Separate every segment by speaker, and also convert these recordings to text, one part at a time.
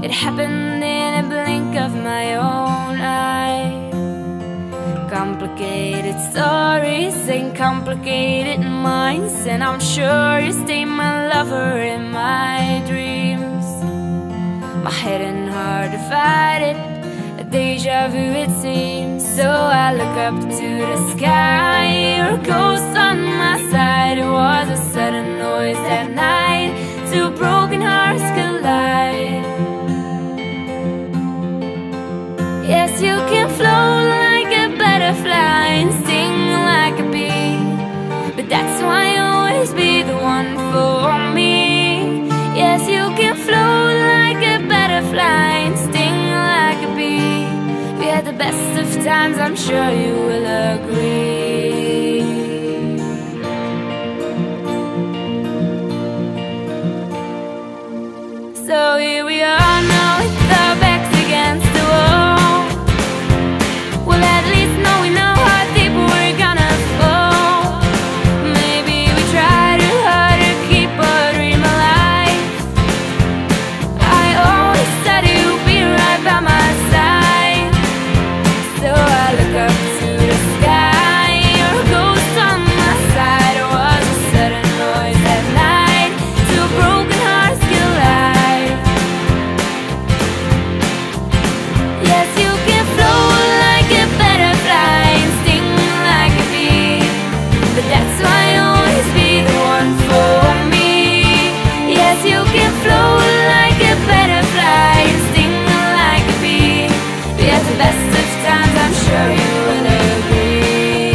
Speaker 1: It happened in a blink of my own eye. Complicated stories and complicated minds, and I'm sure you stay my lover in my dreams. My head and heart divided, a deja vu it seems. So I look up to the sky, your ghost on my side. It was a sudden noise that night, two broken hearts collide. Yes, you can float like a butterfly and sting like a bee, but that's why you'll always be the one for me. Yes, you can float like a butterfly and sting like a bee. We had the best of times, I'm sure you will agree. So here we are now with our backs against the wall. Well, at least now we know how deep we're gonna fall. Maybe we try too hard to keep our dream alive. I always said you'd be right by my side. So I look up to the sky, your ghost on my side. It was a sudden noise at night, two broken hearts collide. Yes, you can float like a butterfly and sting like a bee, but that's why you'll always be the one for me. Yes, you can float like a butterfly and sting like a bee. We had the best of times, I'm sure you will agree.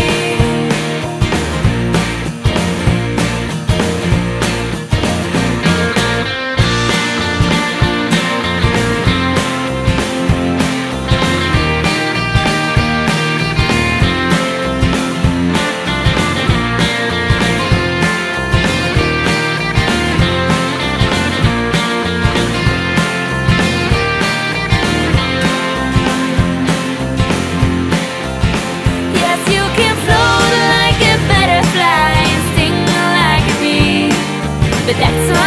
Speaker 1: Yes, you can float like a butterfly and sting like a bee, but that's